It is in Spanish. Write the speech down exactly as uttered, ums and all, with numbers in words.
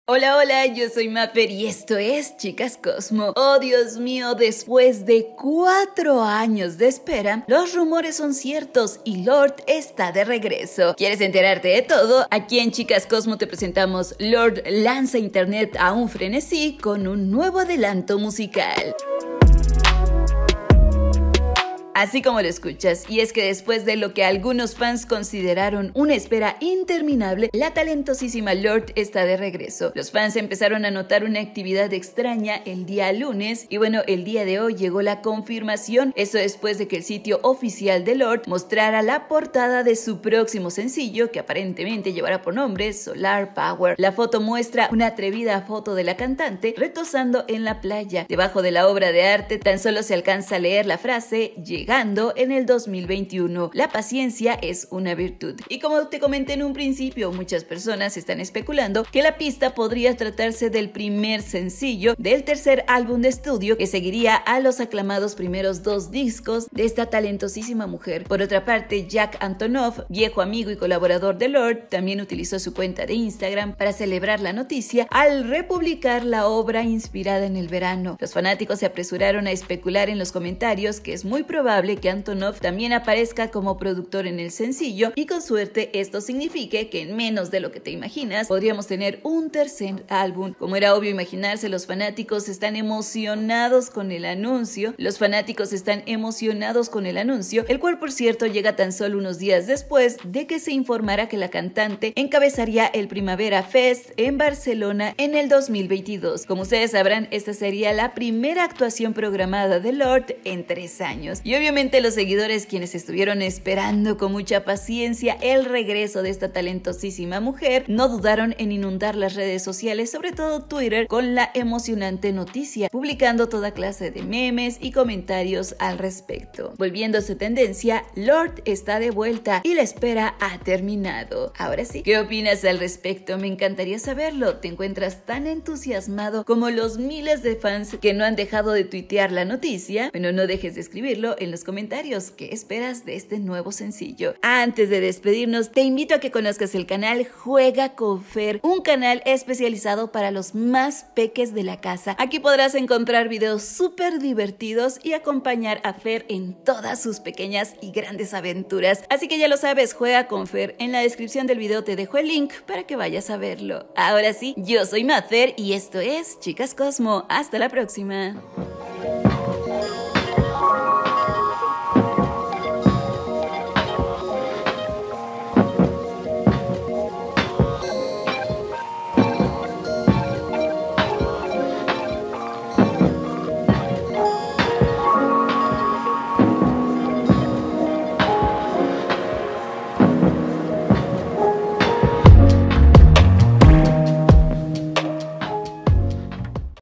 Hola, hola, yo soy Mapper y esto es Chicas Cosmo. Oh, Dios mío, después de cuatro años de espera, los rumores son ciertos y Lorde está de regreso. ¿Quieres enterarte de todo? Aquí en Chicas Cosmo te presentamos Lorde lanza internet a un frenesí con un nuevo adelanto musical. Así como lo escuchas, y es que después de lo que algunos fans consideraron una espera interminable, la talentosísima Lorde está de regreso. Los fans empezaron a notar una actividad extraña el día lunes, y bueno, el día de hoy llegó la confirmación, eso después de que el sitio oficial de Lorde mostrara la portada de su próximo sencillo, que aparentemente llevará por nombre Solar Power. La foto muestra una atrevida foto de la cantante retosando en la playa. Debajo de la obra de arte tan solo se alcanza a leer la frase llegando en el dos mil veintiuno. La paciencia es una virtud. Y como te comenté en un principio, muchas personas están especulando que la pista podría tratarse del primer sencillo del tercer álbum de estudio que seguiría a los aclamados primeros dos discos de esta talentosísima mujer. Por otra parte, Jack Antonoff, viejo amigo y colaborador de Lorde, también utilizó su cuenta de Instagram para celebrar la noticia al republicar la obra inspirada en el verano. Los fanáticos se apresuraron a especular en los comentarios que es muy probable que Antonoff también aparezca como productor en el sencillo y con suerte esto signifique que en menos de lo que te imaginas podríamos tener un tercer álbum. Como era obvio imaginarse, los fanáticos están emocionados con el anuncio, los fanáticos están emocionados con el anuncio, el cual por cierto llega tan solo unos días después de que se informara que la cantante encabezaría el Primavera Fest en Barcelona en el dos mil veintidós. Como ustedes sabrán, esta sería la primera actuación programada de Lorde en tres años. Y obviamente Obviamente los seguidores, quienes estuvieron esperando con mucha paciencia el regreso de esta talentosísima mujer, no dudaron en inundar las redes sociales, sobre todo Twitter, con la emocionante noticia, publicando toda clase de memes y comentarios al respecto. Volviéndose tendencia, Lorde está de vuelta y la espera ha terminado. Ahora sí, ¿qué opinas al respecto? Me encantaría saberlo. ¿Te encuentras tan entusiasmado como los miles de fans que no han dejado de tuitear la noticia? Bueno, no dejes de escribirlo en los comentarios. ¿Qué esperas de este nuevo sencillo? Antes de despedirnos, te invito a que conozcas el canal Juega con Fer, un canal especializado para los más peques de la casa. Aquí podrás encontrar videos súper divertidos y acompañar a Fer en todas sus pequeñas y grandes aventuras. Así que ya lo sabes, Juega con Fer. En la descripción del video te dejo el link para que vayas a verlo. Ahora sí, yo soy Mapper y esto es Chicas Cosmo. Hasta la próxima.